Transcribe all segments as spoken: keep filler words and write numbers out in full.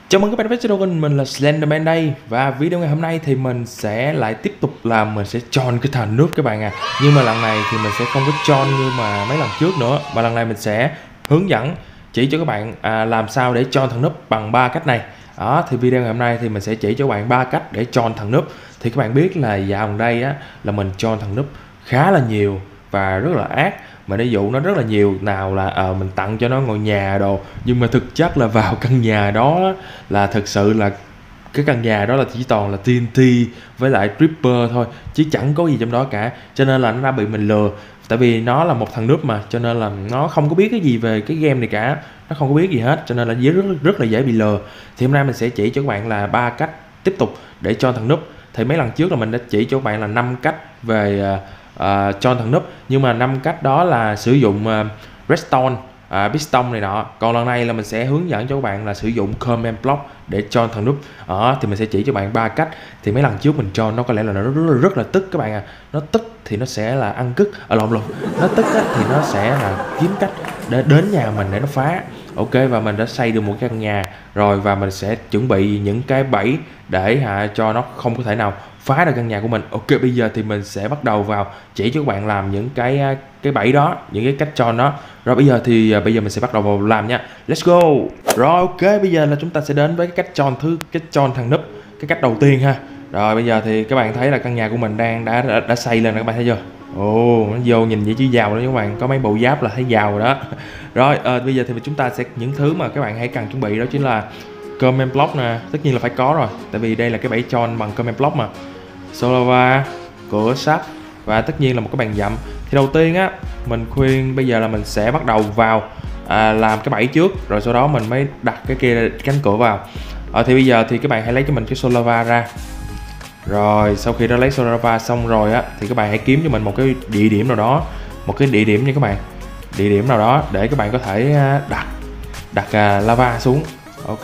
Chào mừng các bạn đến với channel của mình, mình là Slenderman đây. Và video ngày hôm nay thì mình sẽ lại tiếp tục làm, mình sẽ chọn cái thằng núp các bạn à. Nhưng mà lần này thì mình sẽ không có chọn như mà mấy lần trước nữa, mà lần này mình sẽ hướng dẫn chỉ cho các bạn à, làm sao để chọn thằng núp bằng ba cách này. Đó, thì video ngày hôm nay thì mình sẽ chỉ cho các bạn ba cách để chọn thằng núp. Thì các bạn biết là dạo gần đây á là mình chọn thằng núp khá là nhiều và rất là ác, mà ví dụ nó rất là nhiều, nào là ờ mình tặng cho nó ngôi nhà đồ, nhưng mà thực chất là vào căn nhà đó là thực sự là cái căn nhà đó là chỉ toàn là tê en tê với lại Creeper thôi, chứ chẳng có gì trong đó cả, cho nên là nó đã bị mình lừa. Tại vì nó là một thằng núp mà, cho nên là nó không có biết cái gì về cái game này cả, nó không có biết gì hết, cho nên là rất, rất là dễ bị lừa. Thì hôm nay mình sẽ chỉ cho các bạn là ba cách tiếp tục để cho thằng núp. Thì mấy lần trước là mình đã chỉ cho các bạn là năm cách về uh, uh, cho thằng núp, nhưng mà năm cách đó là sử dụng uh, redstone, uh, piston này nọ. Còn lần này là mình sẽ hướng dẫn cho các bạn là sử dụng command block để cho thằng núp. Đó, thì mình sẽ chỉ cho bạn ba cách. Thì mấy lần trước mình cho nó có lẽ là nó rất là, rất là tức các bạn à. Nó tức thì nó sẽ là ăn cứt, ở à, lộn lộn nó tức á, thì nó sẽ là kiếm cách để đến nhà mình để nó phá. Ok, và mình đã xây được một căn nhà rồi, và mình sẽ chuẩn bị những cái bẫy để hạ cho nó không có thể nào phá được căn nhà của mình. Ok, bây giờ thì mình sẽ bắt đầu vào chỉ cho các bạn làm những cái cái bẫy đó, những cái cách cho nó. Rồi bây giờ thì bây giờ mình sẽ bắt đầu vào làm nha. Let's go. Rồi ok, bây giờ là chúng ta sẽ đến với cái cách chọn thứ cách chọn thằng núp, cái cách đầu tiên ha. Rồi bây giờ thì các bạn thấy là căn nhà của mình đang đã đã, đã xây lên rồi, các bạn thấy chưa? Ồ, nó vô nhìn vậy chứ giàu đó các bạn, có mấy bộ giáp là thấy giàu rồi đó. Rồi à, bây giờ thì chúng ta sẽ những thứ mà các bạn hãy cần chuẩn bị đó chính là command block nè, tất nhiên là phải có rồi, tại vì đây là cái bẫy chọn bằng command block mà. Solava, cửa sắt và tất nhiên là một cái bàn dặm. Thì đầu tiên á, mình khuyên bây giờ là mình sẽ bắt đầu vào à, làm cái bẫy trước, rồi sau đó mình mới đặt cái kia cánh cửa vào. À, thì bây giờ thì các bạn hãy lấy cho mình cái Solava ra. Rồi sau khi đã lấy Solava xong rồi á, thì các bạn hãy kiếm cho mình một cái địa điểm nào đó, một cái địa điểm nha các bạn, địa điểm nào đó để các bạn có thể đặt đặt uh, lava xuống. Ok,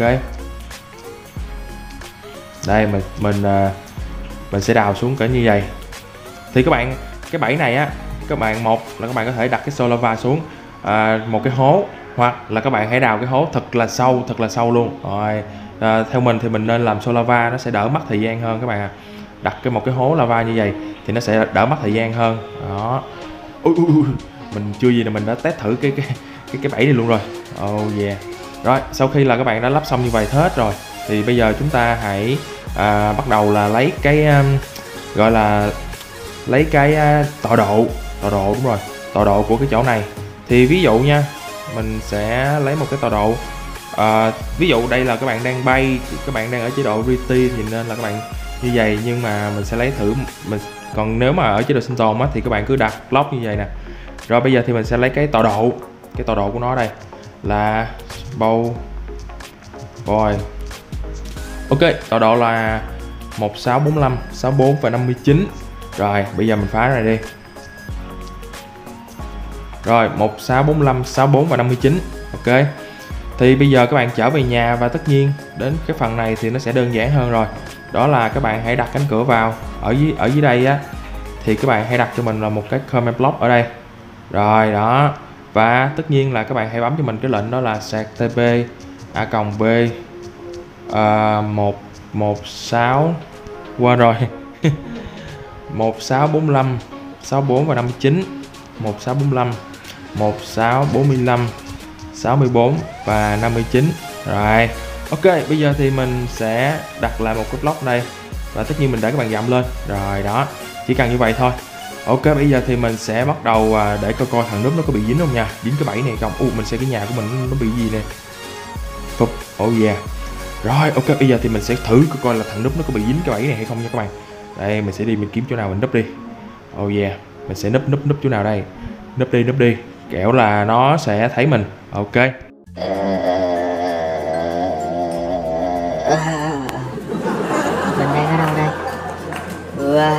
đây mình mình uh, mình sẽ đào xuống cỡ như vậy. Thì các bạn, cái bẫy này á, các bạn một là các bạn có thể đặt cái Solava xuống à, một cái hố, hoặc là các bạn hãy đào cái hố thật là sâu, thật là sâu luôn. Rồi à, theo mình thì mình nên làm Solava, nó sẽ đỡ mất thời gian hơn các bạn ạ. À. Đặt cái một cái hố lava như vậy thì nó sẽ đỡ mất thời gian hơn. Đó. Ui, ui, ui. Mình chưa gì là mình đã test thử cái cái cái cái bẫy này luôn rồi. Oh yeah. Rồi sau khi là các bạn đã lắp xong như vậy hết rồi, thì bây giờ chúng ta hãy à, bắt đầu là lấy cái um, gọi là lấy cái uh, tọa độ, tọa độ đúng rồi, tọa độ của cái chỗ này. Thì ví dụ nha, mình sẽ lấy một cái tọa độ à, ví dụ đây là các bạn đang bay, các bạn đang ở chế độ rê tê thì nên là các bạn như vậy, nhưng mà mình sẽ lấy thử mình, còn nếu mà ở chế độ sinh tồn á thì các bạn cứ đặt block như vậy nè. Rồi bây giờ thì mình sẽ lấy cái tọa độ, cái tọa độ của nó đây là bow boy. Ok, tọa độ là một sáu bốn lăm, sáu bốn và năm mươi chín. Rồi bây giờ mình phá này đi. Rồi một sáu bốn lăm, sáu bốn và năm mươi chín. Ok, thì bây giờ các bạn trở về nhà, và tất nhiên đến cái phần này thì nó sẽ đơn giản hơn rồi. Đó là các bạn hãy đặt cánh cửa vào. Ở dưới ở dưới đây á, thì các bạn hãy đặt cho mình là một cái command block ở đây. Rồi đó, và tất nhiên là các bạn hãy bấm cho mình cái lệnh đó là sạc tp a cộng b uh, một một sáu, qua rồi một sáu bốn lăm, sáu bốn và năm mươi chín, một sáu bốn lăm, một sáu bốn lăm, sáu mươi bốn và năm mươi chín. Rồi ok, bây giờ thì mình sẽ đặt lại một cái block đây, và tất nhiên mình để cái bàn dặm lên. Rồi đó, chỉ cần như vậy thôi. Ok, bây giờ thì mình sẽ bắt đầu để coi coi thằng núp nó có bị dính không nha, dính cái bẫy này không. U mình xem cái nhà của mình nó bị gì nè. Phụp, oh yeah. Rồi ok, bây giờ thì mình sẽ thử coi coi là thằng núp nó có bị dính cái bẫy này hay không nha các bạn. Đây, mình sẽ đi mình kiếm chỗ nào mình núp đi. Oh yeah, mình sẽ núp núp núp chỗ nào đây. Núp đi, núp đi, kẻo là nó sẽ thấy mình. Ok. Mình đang ở đâu đây? Wow.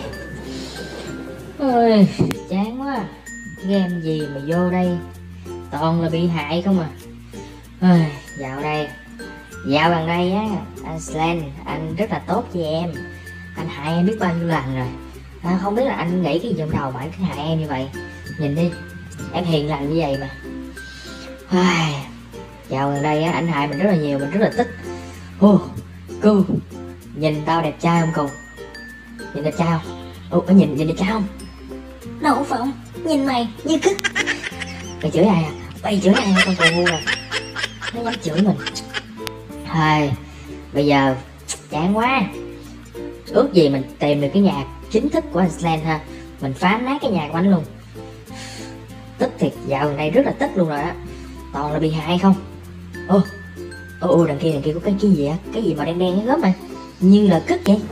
Ôi, chán quá. Game gì mà vô đây toàn là bị hại không à. Ôi, dạo đây Dạo gần đây á, anh Slen, anh rất là tốt với em. Anh hại em biết bao nhiêu lần rồi. À, không biết là anh nghĩ cái gì trong đầu mà anh cứ hại em như vậy. Nhìn đi, em hiền lành như vậy mà. Ai, dạo gần đây á, anh hại mình rất là nhiều, mình rất là tức. Ô, cu, nhìn tao đẹp trai không cu? Nhìn đẹp trai không? Ô, nhìn, nhìn đẹp trai không? Đậu phộng, nhìn mày như cứt. Mày chửi ai à? Mày chửi ai con cù ngu à? Nó dám chửi mình. Thôi, bây giờ chán quá. Ước gì mình tìm được cái nhà chính thức của anh Slen ha. Mình phá nát cái nhà của anh luôn. Tức thiệt, dạo gần đây rất là tức luôn rồi á. Toàn là bị hại không. Ô, ô, ô đằng kia, đằng kia có cái, cái gì á? Cái gì mà đen đen cái gớm mà như là cứt vậy.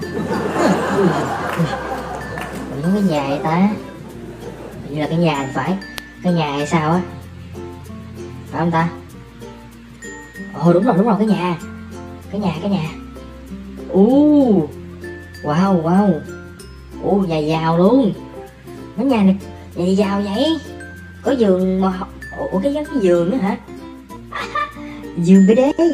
Mình có cái nhà vậy ta? Như là cái nhà thì phải. Cái nhà hay sao á? Phải không ta? Ồ đúng rồi, đúng rồi, cái nhà. Cái nhà, cái nhà. Ú, wow, wow. Ồ, nhà giàu luôn. Cái nhà này, nhà gì giàu vậy? Có giường mà. Ủa cái cái giường nữa hả? Giường bê đê.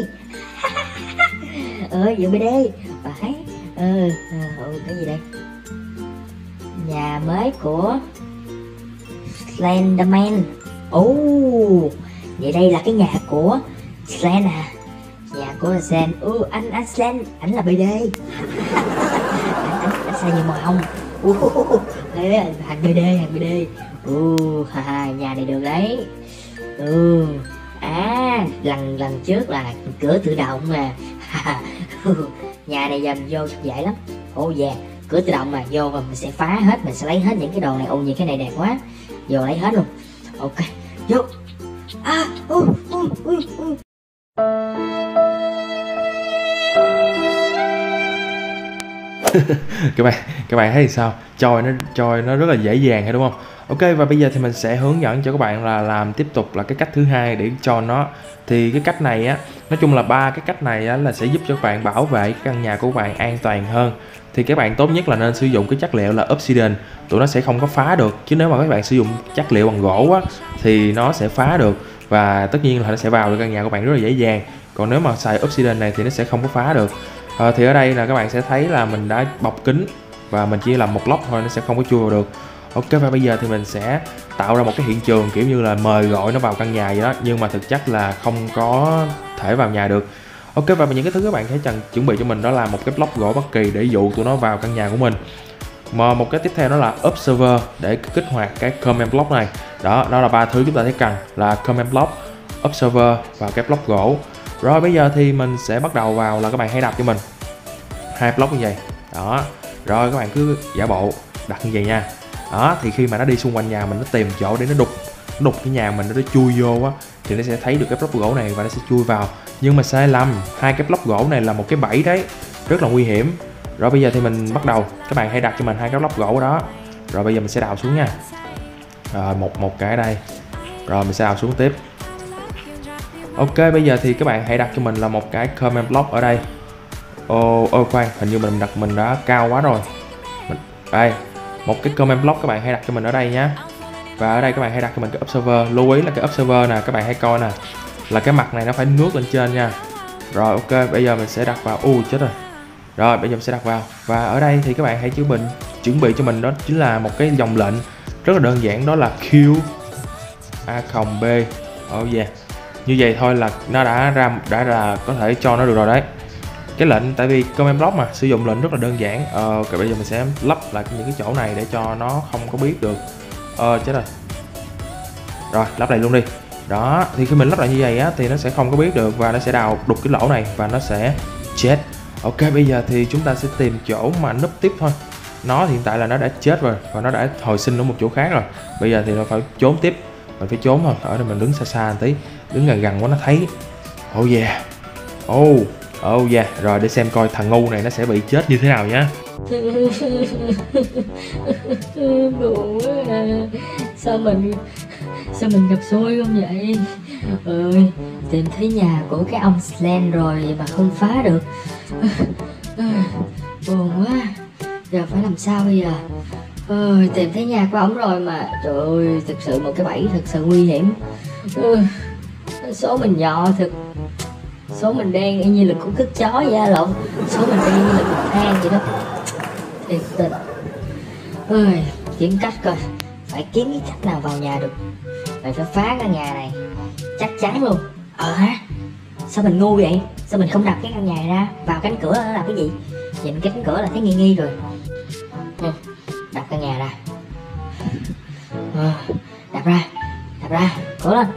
Ờ giường bê đê. Phải. Ờ, ờ cái gì đây? Nhà mới của Slenderman. Ồ, vậy đây là cái nhà của Slen à? Nhà của Slen. Ừ, anh anh Slen, ảnh là bê đê. anh, anh, anh sao nhiều màu không? Uh, ê, hàng bê đê, hàng bê đê. Uh, ha, ha, nhà này được đấy. Ừ, à, lần lần trước là cửa tự động mà. Nhà này dành vô dễ lắm. Ồ dạ, cửa tự động mà vô và mình sẽ phá hết, mình sẽ lấy hết những cái đồ này. Ồ những cái này đẹp quá, vô lấy hết luôn. Ok, vô. À, uh, uh, uh, uh. các bạn các bạn thấy sao? Choi nó choi nó rất là dễ dàng hay đúng không? Ok, và bây giờ thì mình sẽ hướng dẫn cho các bạn là làm tiếp tục là cái cách thứ hai để cho nó. Thì cái cách này á, nói chung là ba cái cách này á là sẽ giúp cho các bạn bảo vệ cái căn nhà của các bạn an toàn hơn. Thì các bạn tốt nhất là nên sử dụng cái chất liệu là obsidian, tụi nó sẽ không có phá được. Chứ nếu mà các bạn sử dụng chất liệu bằng gỗ á thì nó sẽ phá được, và tất nhiên là nó sẽ vào được căn nhà của bạn rất là dễ dàng. Còn nếu mà xài obsidian này thì nó sẽ không có phá được. À, thì ở đây là các bạn sẽ thấy là mình đã bọc kính và mình chỉ làm một lốc thôi, nó sẽ không có chui vào được. Ok, và bây giờ thì mình sẽ tạo ra một cái hiện trường kiểu như là mời gọi nó vào căn nhà vậy đó, nhưng mà thực chất là không có thể vào nhà được. Ok, và những cái thứ các bạn thấy cần chuẩn bị cho mình đó là một cái block gỗ bất kỳ để dụ tụi nó vào căn nhà của mình. Mà một cái tiếp theo đó là observer để kích hoạt cái comment block này. Đó, đó là ba thứ chúng ta thấy cần là comment block, observer và cái block gỗ. Rồi bây giờ thì mình sẽ bắt đầu vào là các bạn hãy đặt cho mình hai block như vậy. Đó. Rồi các bạn cứ giả bộ đặt như vậy nha. Đó, thì khi mà nó đi xung quanh nhà mình, nó tìm chỗ để nó đục nó đục cái nhà mình, nó chui vô á, thì nó sẽ thấy được cái block gỗ này và nó sẽ chui vào. Nhưng mà sai lầm, hai cái block gỗ này là một cái bẫy đấy, rất là nguy hiểm. Rồi bây giờ thì mình bắt đầu, các bạn hãy đặt cho mình hai cái block gỗ đó. Rồi bây giờ mình sẽ đào xuống nha. Rồi một một cái ở đây. Rồi mình sẽ đào xuống tiếp. Ok, bây giờ thì các bạn hãy đặt cho mình là một cái comment block ở đây. Ô, ô khoan, hình như mình đặt mình đã cao quá rồi. Mình, đây, một cái comment block các bạn hãy đặt cho mình ở đây nhé. Và ở đây các bạn hãy đặt cho mình cái observer. Lưu ý là cái observer nè, các bạn hãy coi nè, là cái mặt này nó phải ngước lên trên nha. Rồi ok, bây giờ mình sẽ đặt vào. U chết rồi. Rồi bây giờ mình sẽ đặt vào. Và ở đây thì các bạn hãy chuẩn bị chuẩn bị cho mình đó chính là một cái dòng lệnh rất là đơn giản, đó là Q A B. Oh yeah. Như vậy thôi là nó đã ra đã là có thể cho nó được rồi đấy. Cái lệnh, tại vì comment block mà sử dụng lệnh rất là đơn giản. Ờ, ok, bây giờ mình sẽ lắp lại những cái chỗ này để cho nó không có biết được. Ờ, chết rồi. Rồi, lắp lại luôn đi. Đó, thì khi mình lắp lại như vậy á thì nó sẽ không có biết được và nó sẽ đào đục cái lỗ này và nó sẽ chết. Ok, bây giờ thì chúng ta sẽ tìm chỗ mà núp tiếp thôi. Nó hiện tại là nó đã chết rồi và nó đã hồi sinh ở một chỗ khác rồi. Bây giờ thì nó phải trốn tiếp. Mình phải trốn thôi. Ở đây mình đứng xa xa một tí, đứng gần gần quá nó thấy. Oh yeah. Oh. Oh yeah, rồi để xem coi thằng ngu này nó sẽ bị chết như thế nào nhá. Buồn quá à. Sao mình Sao mình gặp xui không vậy? Ơi, tìm thấy nhà của cái ông Slen rồi mà không phá được. Buồn quá. Giờ phải làm sao bây giờ? Ơi, tìm thấy nhà của ông rồi mà. Trời ơi, thực sự một cái bẫy thật sự nguy hiểm. Số mình nhỏ thực. Số mình đen y như là con cứt chó vậy lộn. Số mình đen như là con than vậy đó. Thiệt tình. Ơi, kiếm cách coi. Phải kiếm cái cách nào vào nhà được. Phải phải phá cái nhà này. Chắc chắn luôn. Ờ hả? Sao mình ngu vậy? Sao mình không đập cái căn nhà này ra? Vào cánh cửa nó là cái gì? Nhìn cái cánh cửa là thấy nghi nghi rồi. Ừ, đập căn nhà ra. Ừ, đập ra, đập ra, cố lên.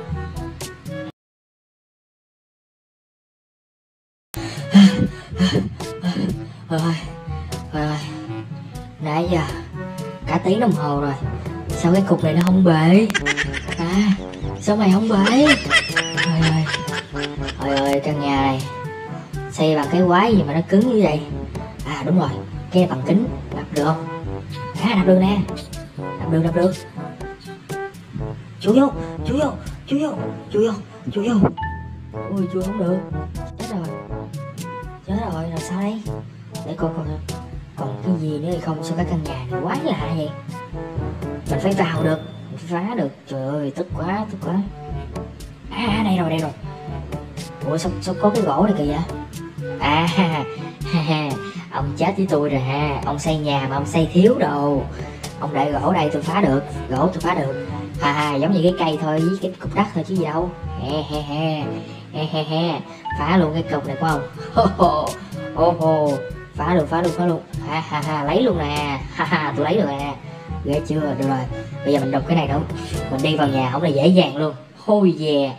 Thôi thôi, thôi thôi, nãy giờ cả tiếng đồng hồ rồi, sao cái cục này nó không bể? À, sao mày không bể? Trời ơi, trời ơi, căn nhà này xây bằng cái quái gì mà nó cứng như vậy? À đúng rồi, cái bằng kính, đập được không? À đập được nè, đập được, đập được. Chú vô, chú vô, chú vô, chú vô, chú vô. Ui chú không được, chết rồi, chết rồi, rồi sao đây? Để coi coi còn cái gì nữa hay không, sao cái căn nhà này quái lạ vậy? Mình phải vào được, mình phải phá được. Trời ơi, tức quá, tức quá. À đây rồi, đây rồi. Ủa sao, sao có cái gỗ này kìa? À ha, ha, ông chết với tôi rồi ha. Ông xây nhà mà ông xây thiếu đồ. Ông để gỗ đây tôi phá được, gỗ tôi phá được. Ha ha, giống như cái cây thôi với cái cục đất thôi chứ gì đâu. He he he, he he he, phá luôn cái cục này của ông. Ho ho, ho ho, phá luôn, phá luôn, phá luôn. Ha ha ha, lấy luôn nè. Ha ha, tôi lấy được nè. Ghê chưa? Được rồi, bây giờ mình đục cái này đúng. Mình đi vào nhà không là dễ dàng luôn. Hôi yeah.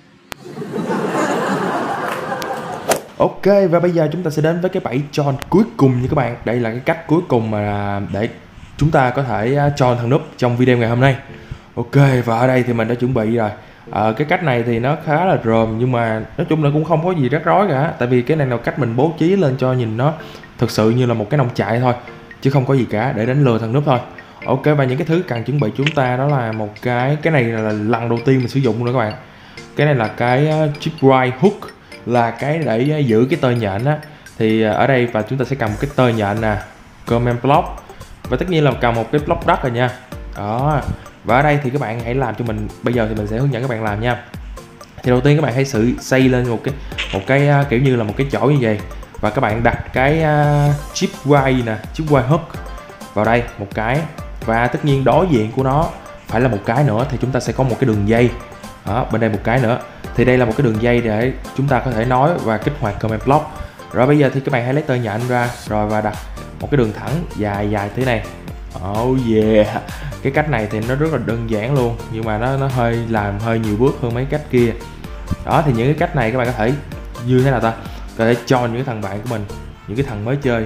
Ok, và bây giờ chúng ta sẽ đến với cái bẫy tròn cuối cùng nha các bạn. Đây là cái cách cuối cùng mà để chúng ta có thể tròn thằng núp trong video ngày hôm nay. Ok, và ở đây thì mình đã chuẩn bị rồi. à, Cái cách này thì nó khá là rườm, nhưng mà nói chung là cũng không có gì rắc rối cả. Tại vì cái này là cách mình bố trí lên cho nhìn nó thực sự như là một cái nông trại thôi, chứ không có gì cả, để đánh lừa thằng núp thôi. Ok, và những cái thứ cần chuẩn bị chúng ta đó là một cái Cái này là lần đầu tiên mình sử dụng nữa các bạn. Cái này là cái chip right hook, là cái để giữ cái tơi nhện á. Thì ở đây và chúng ta sẽ cầm cái tơi nhện nè, comment block, và tất nhiên là cầm một cái block đất rồi nha. Đó. Và ở đây thì các bạn hãy làm cho mình, bây giờ thì mình sẽ hướng dẫn các bạn làm nha. Thì đầu tiên các bạn hãy sử xây lên một cái một cái kiểu như là một cái chỗ như vậy, và các bạn đặt cái chip wire nè, chip wire hook vào đây một cái, và tất nhiên đối diện của nó phải là một cái nữa, thì chúng ta sẽ có một cái đường dây. Đó, bên đây một cái nữa, thì đây là một cái đường dây để chúng ta có thể nối và kích hoạt comment block. Rồi bây giờ thì các bạn hãy lấy tơi nhện ra rồi và đặt một cái đường thẳng dài dài thế này. Oh yeah, cái cách này thì nó rất là đơn giản luôn, nhưng mà nó nó hơi làm hơi nhiều bước hơn mấy cách kia. Đó, thì những cái cách này các bạn có thể như thế nào ta, có thể cho những cái thằng bạn của mình, những cái thằng mới chơi.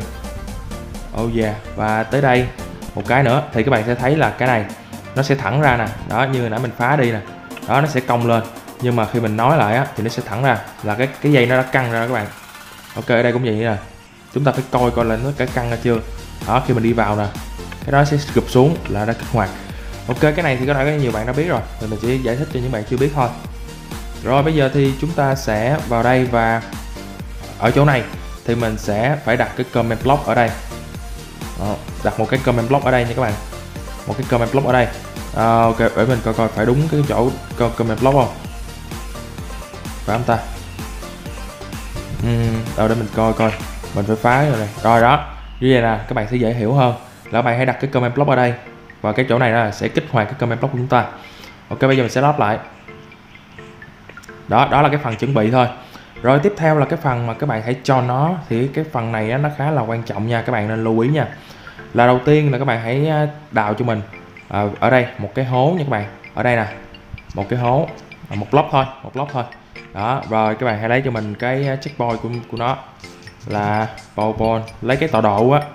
Oh yeah, và tới đây một cái nữa thì các bạn sẽ thấy là cái này nó sẽ thẳng ra nè. Đó, như hồi nãy mình phá đi nè, đó nó sẽ cong lên, nhưng mà khi mình nói lại á thì nó sẽ thẳng ra, là cái cái dây nó đã căng ra đó các bạn. Ok, ở đây cũng vậy nè, chúng ta phải coi coi là nó cả căng ra chưa. Đó, khi mình đi vào nè, cái đó sẽ gục xuống là đã kích hoạt. Ok, cái này thì có thể có nhiều bạn đã biết rồi, thì mình chỉ giải thích cho những bạn chưa biết thôi. Rồi bây giờ thì chúng ta sẽ vào đây, và ở chỗ này thì mình sẽ phải đặt cái comment block ở đây. Đó, đặt một cái comment block ở đây nha các bạn, một cái comment block ở đây. À, ok, để mình coi coi phải đúng cái chỗ comment block không, phải không ta? Uhm, đâu để mình coi coi, mình phải phá rồi này. Rồi đó, như vậy nè, các bạn sẽ dễ hiểu hơn. Là các bạn hãy đặt cái comment block ở đây, và cái chỗ này là sẽ kích hoạt cái comment block của chúng ta. Ok, bây giờ mình sẽ lắp lại. Đó, đó là cái phần chuẩn bị thôi. Rồi tiếp theo là cái phần mà các bạn hãy cho nó, thì cái phần này á, nó khá là quan trọng nha, các bạn nên lưu ý nha. Là đầu tiên là các bạn hãy đào cho mình à, ở đây một cái hố nha các bạn. Ở đây nè, một cái hố, một block thôi, một block thôi. Đó, rồi các bạn hãy lấy cho mình cái checkpoint của, của nó là ball, lấy cái tọa độ á.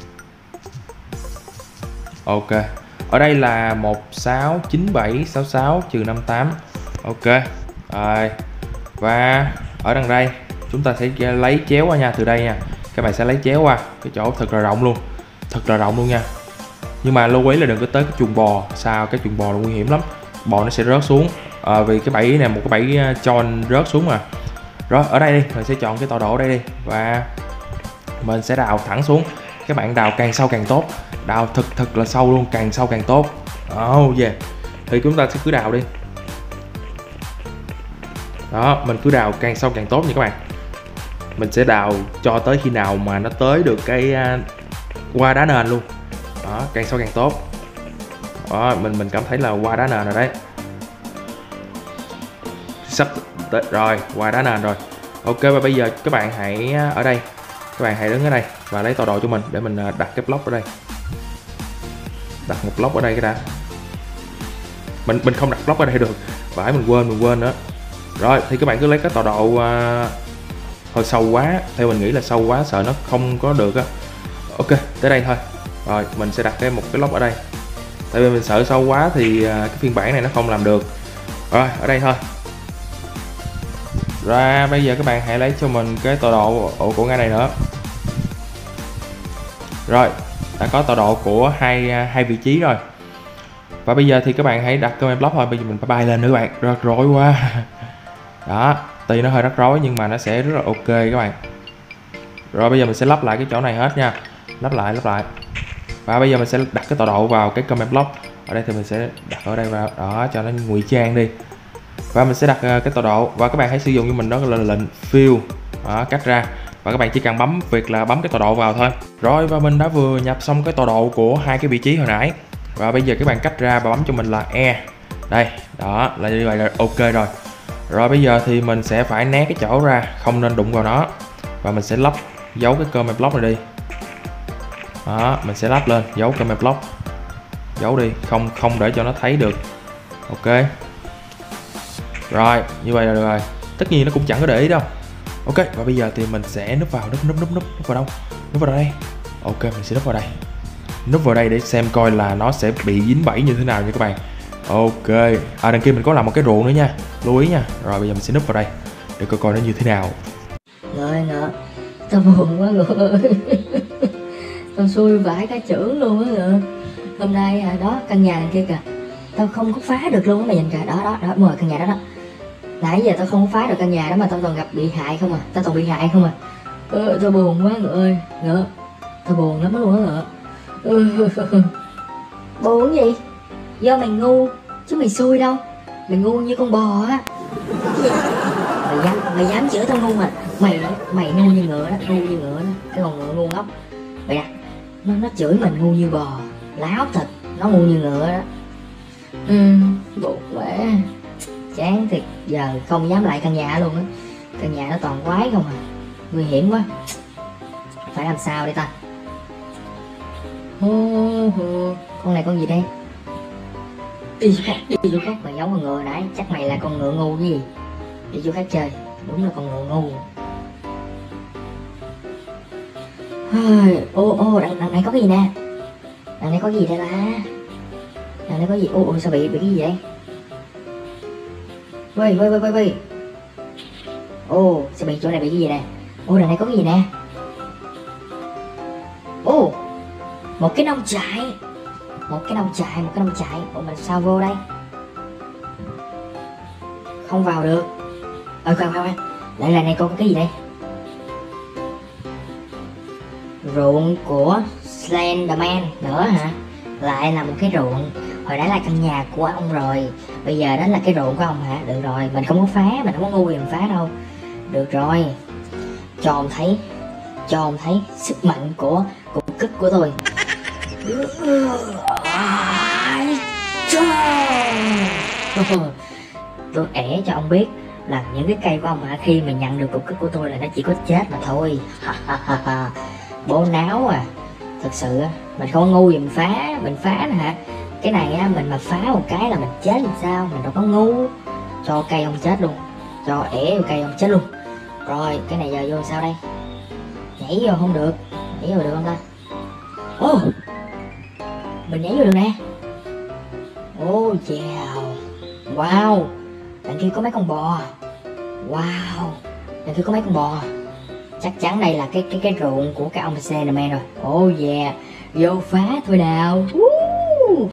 Ok, ở đây là một sáu chín bảy sáu sáu trừ năm tám. Ok, rồi. Và ở đằng đây chúng ta sẽ lấy chéo qua nha, từ đây nha. Các bạn sẽ lấy chéo qua cái chỗ thật là rộng luôn, thật là rộng luôn nha. Nhưng mà lưu ý là đừng có tới cái chuồng bò, sao cái chuồng bò là nguy hiểm lắm, bò nó sẽ rớt xuống. À, vì cái bẫy này một cái bẫy tròn rớt xuống mà. Rồi ở đây đi, mình sẽ chọn cái tọa độ ở đây đi, và mình sẽ đào thẳng xuống. Các bạn đào càng sâu càng tốt, đào thật thật là sâu luôn, càng sâu càng tốt. Oh yeah, thì chúng ta sẽ cứ đào đi. Đó, mình cứ đào càng sâu càng tốt nha các bạn. Mình sẽ đào cho tới khi nào mà nó tới được cái uh, qua đá nền luôn. Đó, càng sâu càng tốt. Đó, mình mình cảm thấy là qua đá nền rồi đấy. Sắp tới rồi, qua đá nền rồi. Ok, và bây giờ các bạn hãy ở đây, các bạn hãy đứng ở đây và lấy tọa độ cho mình để mình đặt cái block ở đây. Đặt một block ở đây cái đã. Mình mình không đặt block ở đây được. Phải, mình quên mình quên nữa. Rồi thì các bạn cứ lấy cái tọa độ uh, hơi sâu quá, theo mình nghĩ là sâu quá sợ nó không có được á. Ok, tới đây thôi. Rồi mình sẽ đặt cái một cái block ở đây. Tại vì mình sợ sâu quá thì uh, cái phiên bản này nó không làm được. Rồi ở đây thôi. Ra bây giờ các bạn hãy lấy cho mình cái tọa độ ổ của ngay này nữa. Rồi đã có tọa độ của hai hai vị trí rồi. Và bây giờ thì các bạn hãy đặt comment block thôi. Bây giờ mình phải bay lên nữa các bạn, rắc rối quá. Đó, tuy nó hơi rắc rối nhưng mà nó sẽ rất là ok các bạn. Rồi bây giờ mình sẽ lắp lại cái chỗ này hết nha. Lắp lại lắp lại. Và bây giờ mình sẽ đặt cái tọa độ vào cái comment block. Ở đây thì mình sẽ đặt ở đây vào đó cho nó ngụy trang đi. Và mình sẽ đặt cái tọa độ và các bạn hãy sử dụng cho mình đó là lệnh fill đó, cách ra. Và các bạn chỉ cần bấm việc là bấm cái tọa độ vào thôi. Rồi và mình đã vừa nhập xong cái tọa độ của hai cái vị trí hồi nãy. Và bây giờ các bạn cách ra và bấm cho mình là E. Đây, đó là như vậy là ok rồi. Rồi bây giờ thì mình sẽ phải né cái chỗ ra, không nên đụng vào nó. Và mình sẽ lắp dấu cái comment block này đi. Đó, mình sẽ lắp lên dấu comment block. Giấu đi, không không để cho nó thấy được. Ok. Rồi, như vậy là được rồi. Tất nhiên nó cũng chẳng có để ý đâu. Ok, và bây giờ thì mình sẽ núp vào, núp núp núp núp núp vào đâu? Núp vào đây. Ok, mình sẽ núp vào đây. Núp vào đây để xem coi là nó sẽ bị dính bẫy như thế nào nha các bạn. Ok. À đằng kia mình có làm một cái ruộng nữa nha. Lưu ý nha. Rồi bây giờ mình sẽ núp vào đây để coi coi nó như thế nào. Ngựa ơi ngựa, tao buồn quá ngựa ơi. Tao xui vãi cả chưởng luôn á ngựa. Hôm nay à, đó căn nhà này kia kìa, tao không có phá được luôn á, mày nhìn kìa, đó đó đó, mời căn nhà đó đó. Nãy giờ tao không có phá được căn nhà đó mà tao toàn gặp bị hại không à, tao toàn bị hại không à. Ừ, tao buồn quá ngựa ơi, ngựa, tao buồn lắm luôn á ngựa. Ừ. Buồn gì? Do mày ngu chứ mày xui đâu, mày ngu như con bò á. Mày dám mày dám chửi tao ngu mà, mày mày ngu như ngựa đó, ngu như ngựa đó, cái con ngựa ngu ngốc. Mày đặt nó nó chửi mình ngu như bò, láo thật, nó ngu như ngựa đó. Ừ, buồn quá, chán thiệt, giờ không dám lại căn nhà luôn á, căn nhà nó toàn quái không à, nguy hiểm quá, phải làm sao đây ta. Con này con gì đây? Đi chỗ khác, đi chỗ khác, mày giống con ngựa nãy, chắc mày là con ngựa ngu cái gì, đi chỗ khác chơi, đúng là con ngựa ngu. Ô ô đằng, đằng này có cái gì nè, đằng này có cái gì đây ta, đằng này có gì, ô ô sao bị bị cái gì vậy? Vơi vơi vơi vơi vơi, ô sao bị chỗ này bị cái gì nè, ô đằng này có cái gì nè, ô một cái nông trại, một cái nông trại, một cái nông trại, ủa mình sao vô đây? Không vào được. Ờ khoan khoan, lại là này có cái gì đây? Ruộng của Slenderman nữa hả? Lại là một cái ruộng. Hồi nãy là căn nhà của ông rồi, bây giờ đó là cái ruộng của ông hả? Được rồi, mình không có phá, mình không có ngu gì mình phá đâu. Được rồi, cho ông thấy, cho ông thấy sức mạnh của cục cức của tôi. Tôi ẻ cho ông biết là những cái cây của ông hả, khi mà nhận được cục cức của tôi là nó chỉ có chết mà thôi. Bố náo à, thật sự mình không ngu gì mình phá, mình phá nè hả, cái này á mình mà phá một cái là mình chết làm sao, mình đâu có ngu. Cho cây ông chết luôn, cho ẻ vô cây ông chết luôn. Rồi cái này giờ vô sao đây? Nhảy vô không được, nhảy vô được không ta? Ô, mình nhảy vô được nè. Ô oh, yeah. Wow, đằng kia có mấy con bò. Wow, đằng kia có mấy con bò. Chắc chắn đây là cái cái cái ruộng của cái ông Slenderman rồi. Oh yeah, vô phá thôi nào. Woo.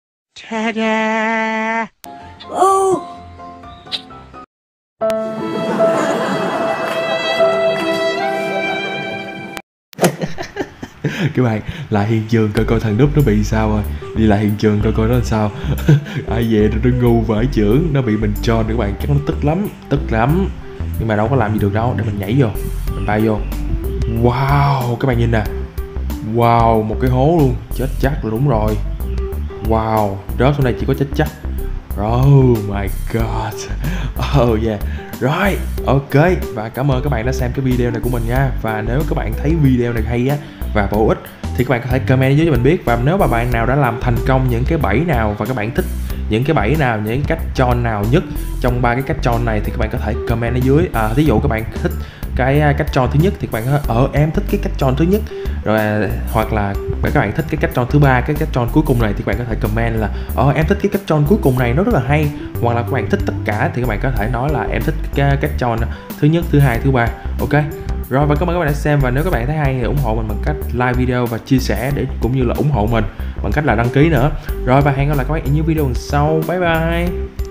Ta-da. Oh. Các bạn lại hiện trường coi coi thằng Núp nó bị sao rồi, đi lại hiện trường coi coi nó làm sao. Ai về nó ngu vãi chưởng, nó bị mình cho các bạn, chắc nó tức lắm, tức lắm, nhưng mà đâu có làm gì được đâu. Để mình nhảy vô, mình bay vô. Wow, các bạn nhìn nè, wow, một cái hố luôn, chết chắc là đúng rồi. Wow, rớt xuống đây chỉ có chết chắc. Oh my god. Oh yeah. Rồi, ok, và cảm ơn các bạn đã xem cái video này của mình nha. Và nếu các bạn thấy video này hay á và bổ ích thì các bạn có thể comment dưới cho mình biết. Và nếu mà bạn nào đã làm thành công những cái bẫy nào và các bạn thích những cái bẫy nào, những cách chon nào nhất trong ba cái cách chon này thì các bạn có thể comment ở dưới. À, thí dụ các bạn thích cái cách chon thứ nhất thì các bạn có ở em thích cái cách chon thứ nhất, rồi hoặc là các bạn thích cái cách chon thứ ba, cái cách chon cuối cùng này thì các bạn có thể comment là ờ em thích cái cách chon cuối cùng này, nó rất là hay. Hoặc là các bạn thích tất cả thì các bạn có thể nói là em thích cái cách chon thứ nhất, thứ hai, thứ ba. Ok. Rồi, và cảm ơn các bạn đã xem, và nếu các bạn thấy hay thì ủng hộ mình bằng cách like video và chia sẻ, để cũng như là ủng hộ mình bằng cách là đăng ký nữa. Rồi, và hẹn gặp lại các bạn ở những video sau. Bye bye.